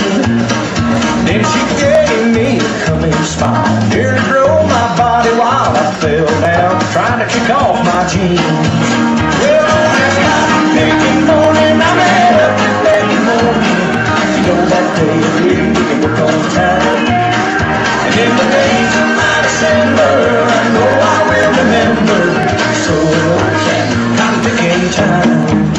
Then she gave me a coming smile, nearly drove my body while I fell down, trying to kick off my jeans. Well, on that cotton picking morning, I met up with Becky Morgan. You know that day of the week we can work on time. And in the days of my December, I know I will remember. So it was that cotton picking time.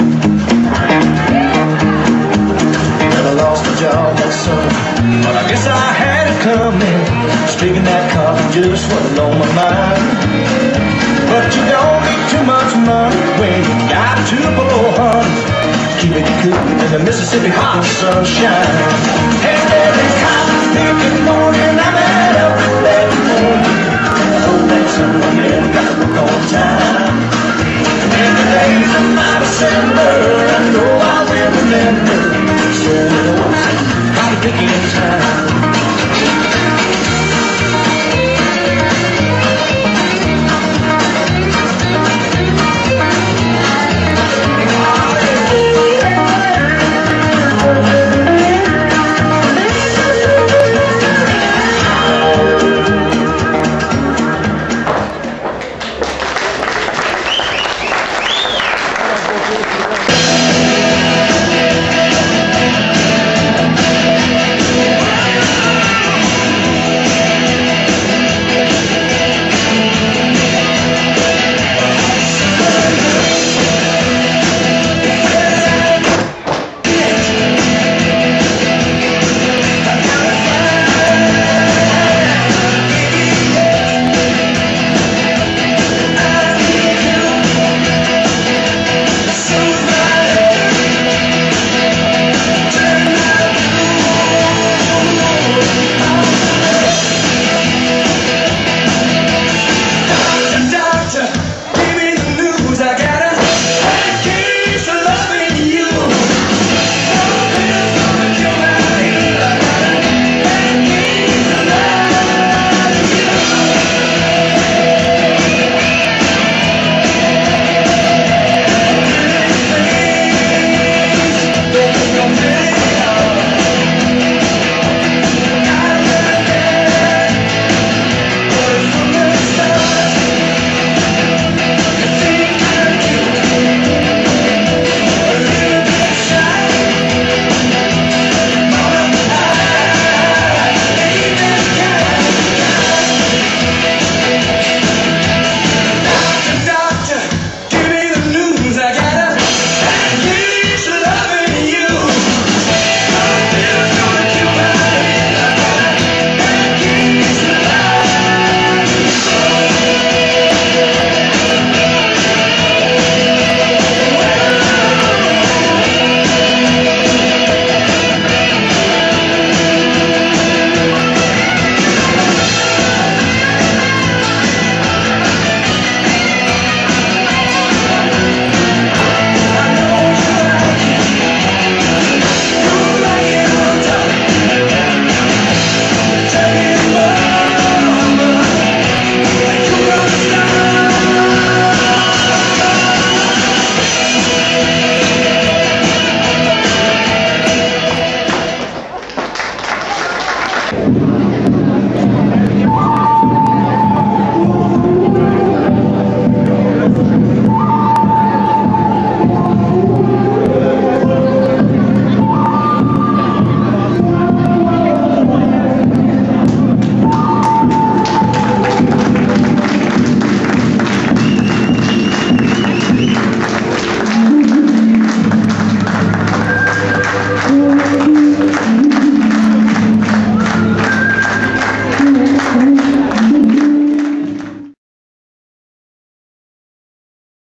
Well, I lost my job that summer, but I guess I had it coming. Speaking that cotton just wasn't on my mind. But you don't need too much money when you got to blow, honey. Keep it cool in the Mississippi hot sunshine. And every cotton picking morning I met up with that morning. Oh, that summer man got to look on time. And in the days of my December, I know I will remember. So